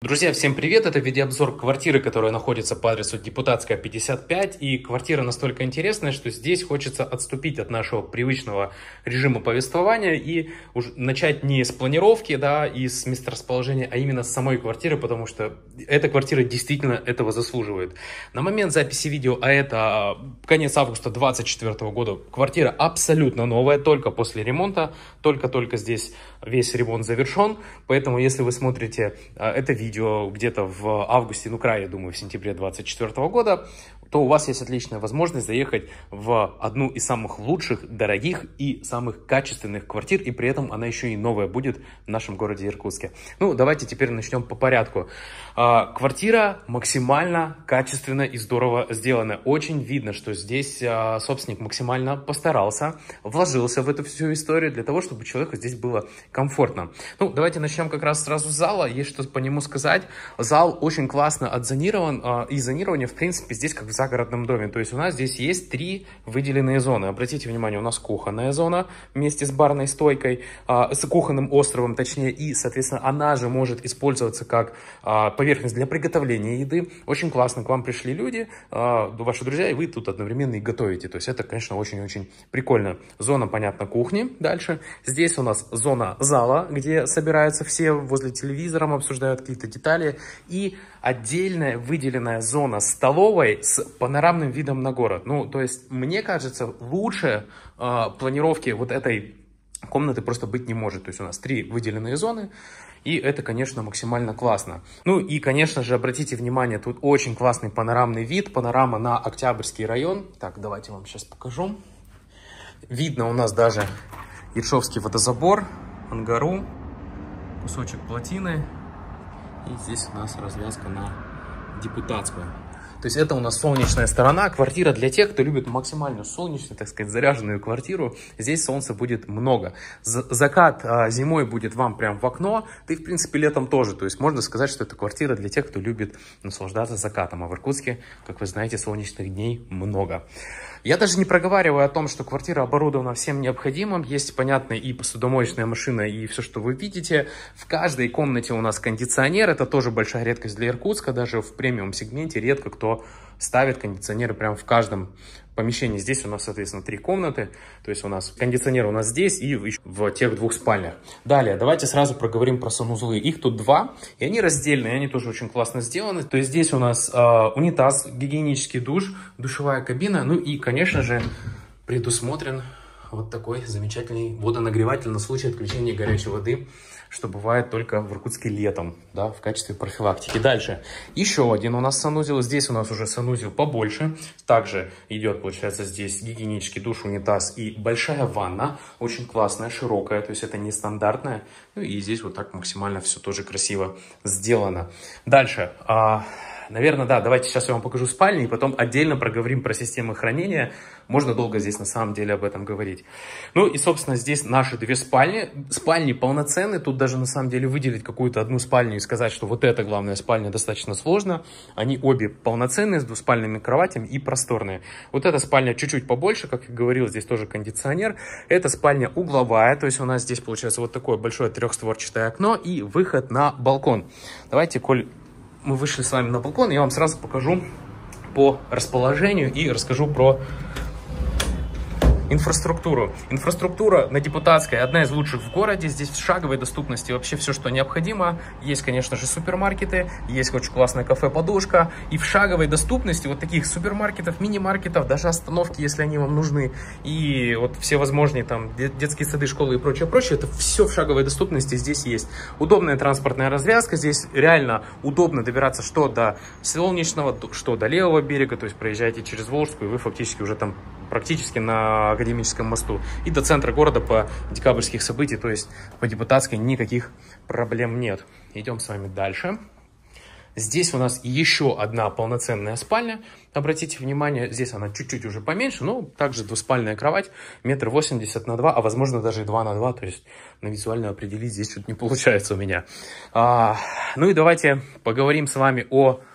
Друзья, всем привет! Это видеообзор квартиры, которая находится по адресу Депутатская, 55. И квартира настолько интересная, что здесь хочется отступить от нашего привычного режима повествования и уже начать не с планировки, да, и с месторасположения, а именно с самой квартиры, потому что эта квартира действительно этого заслуживает. На момент записи видео, а это конец августа 2024 года, квартира абсолютно новая, только после ремонта, только-только здесь весь ремонт завершен. Поэтому, если вы смотрите это видео где-то в августе, ну край, я думаю, в сентябре 2024 года, то у вас есть отличная возможность заехать в одну из самых лучших, дорогих и самых качественных квартир, и при этом она еще и новая будет в нашем городе Иркутске. Ну, давайте теперь начнем по порядку. Квартира максимально качественно и здорово сделана. Очень видно, что здесь собственник максимально постарался, вложился в эту всю историю для того, чтобы человеку здесь было комфортно. Ну, давайте начнем как раз сразу с зала. Есть что по нему сказать. Зал очень классно отзонирован, и зонирование, в принципе, здесь как в загородном доме. То есть у нас здесь есть 3 выделенные зоны. Обратите внимание, у нас кухонная зона вместе с барной стойкой, с кухонным островом, точнее, и, соответственно, она же может использоваться как поверхность для приготовления еды. Очень классно, к вам пришли люди, ваши друзья, и вы тут одновременно и готовите. То есть это, конечно, очень-очень прикольно. Зона, понятно, кухни. Дальше. Здесь у нас зона зала, где собираются все возле телевизора, обсуждают какие-то детали. И отдельная выделенная зона столовой с панорамным видом на город. Ну, то есть, мне кажется, лучше планировки вот этой комнаты просто быть не может. То есть у нас 3 выделенные зоны. И это, конечно, максимально классно. Ну и, конечно же, обратите внимание, тут очень классный панорамный вид. Панорама на Октябрьский район. Так, давайте вам сейчас покажу. Видно у нас даже Ершовский водозабор, Ангару, кусочек плотины. И здесь у нас развязка на Депутатскую. То есть это у нас солнечная сторона. Квартира для тех, кто любит максимально солнечную, так сказать, заряженную квартиру. Здесь солнца будет много. Закат зимой будет вам прям в окно. Да и, в принципе, летом тоже. То есть можно сказать, что это квартира для тех, кто любит наслаждаться закатом. А в Иркутске, как вы знаете, солнечных дней много. Я даже не проговариваю о том, что квартира оборудована всем необходимым. Есть, понятно, и посудомоечная машина, и все, что вы видите. В каждой комнате у нас кондиционер. Это тоже большая редкость для Иркутска. Даже в премиум-сегменте редко кто ставит кондиционеры прямо в каждом помещении. Здесь у нас, соответственно, 3 комнаты. То есть у нас кондиционер у нас здесь и в тех 2 спальнях. Далее, давайте сразу проговорим про санузлы. Их тут 2, и они раздельные, они тоже очень классно сделаны. То есть здесь у нас унитаз, гигиенический душ, душевая кабина. Ну и, конечно же, предусмотрен вот такой замечательный водонагреватель на случай отключения горячей воды, что бывает только в Иркутске летом, да, в качестве профилактики. Дальше, еще один у нас санузел. Здесь у нас уже санузел побольше. Также идет, получается, здесь гигиенический душ, унитаз и большая ванна. Очень классная, широкая, то есть это нестандартная. Ну и здесь вот так максимально все тоже красиво сделано. Дальше, наверное, да, давайте сейчас я вам покажу спальни, и потом отдельно проговорим про системы хранения. Можно долго здесь на самом деле об этом говорить. Ну и, собственно, здесь наши 2 спальни. Спальни полноценные. Тут даже на самом деле выделить какую-то одну спальню и сказать, что вот эта главная спальня, достаточно сложно. Они обе полноценные, с двуспальными кроватями и просторные. Вот эта спальня чуть-чуть побольше, как я говорил, здесь тоже кондиционер. Эта спальня угловая, то есть у нас здесь получается вот такое большое 3-створчатое окно и выход на балкон. Давайте, коль мы вышли с вами на балкон, я вам сразу покажу по расположению и расскажу про инфраструктуру. Инфраструктура на Депутатской одна из лучших в городе. Здесь в шаговой доступности вообще все, что необходимо. Есть, конечно же, супермаркеты, есть очень классное кафе «Подушка». И в шаговой доступности вот таких супермаркетов, мини-маркетов, даже остановки, если они вам нужны, и вот все возможные там детские сады, школы и прочее, это все в шаговой доступности здесь есть. Удобная транспортная развязка. Здесь реально удобно добираться что до Солнечного, что до левого берега. То есть проезжаете через Волжскую, и вы фактически уже там практически на Академическом мосту. И до центра города по декабрьских событий, то есть по Депутатской, никаких проблем нет. Идем с вами дальше. Здесь у нас еще одна полноценная спальня. Обратите внимание, здесь она чуть-чуть уже поменьше, но также двуспальная кровать, 1,80 м на 2, а возможно даже и 2 на 2, то есть на визуально определить здесь что-то не получается у меня. Ну и давайте поговорим с вами о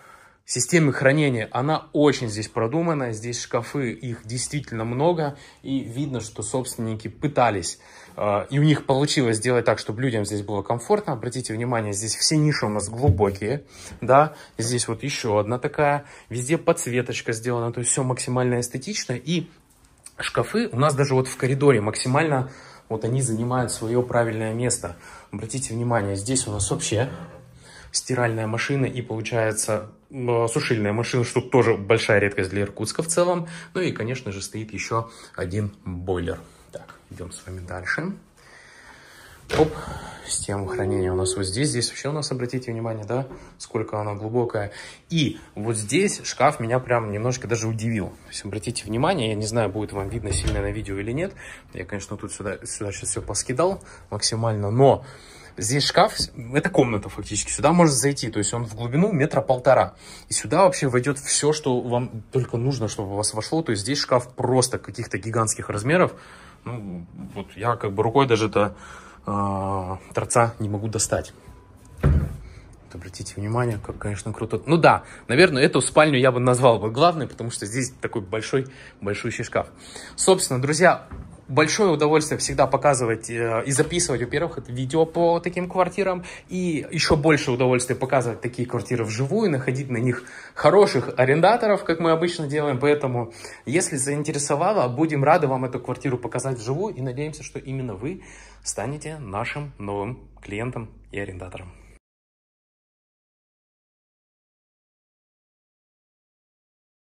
системе хранения. Она очень здесь продумана, здесь шкафы, их действительно много, и видно, что собственники пытались, и у них получилось сделать так, чтобы людям здесь было комфортно. Обратите внимание, здесь все ниши у нас глубокие, да, здесь вот еще одна такая, везде подсветочка сделана, то есть все максимально эстетично, и шкафы у нас даже вот в коридоре максимально, вот они занимают свое правильное место. Обратите внимание, здесь у нас вообще стиральная машина и, получается, сушильная машина, что тоже большая редкость для Иркутска в целом. Ну и, конечно же, стоит еще один бойлер. Так, идем с вами дальше. Оп, система хранения у нас вот здесь. Здесь вообще у нас, обратите внимание, да, сколько она глубокая. И вот здесь шкаф меня прям немножко даже удивил. То есть, обратите внимание, я не знаю, будет вам видно сильно на видео или нет. Я, конечно, тут сюда сейчас все поскидал максимально, но здесь шкаф, это комната фактически, сюда можно зайти, то есть он в глубину 1,5 метра. И сюда вообще войдет все, что вам только нужно, чтобы у вас вошло. То есть здесь шкаф просто каких-то гигантских размеров. Ну, вот я как бы рукой даже до торца не могу достать. Вот обратите внимание, как, конечно, круто. Ну да, наверное, эту спальню я бы назвал бы главной, потому что здесь такой большущий шкаф. Собственно, друзья, большое удовольствие всегда показывать и записывать, во-первых, это видео по таким квартирам, и еще больше удовольствия показывать такие квартиры вживую, находить на них хороших арендаторов, как мы обычно делаем. Поэтому, если заинтересовало, будем рады вам эту квартиру показать вживую, и надеемся, что именно вы станете нашим новым клиентом и арендатором.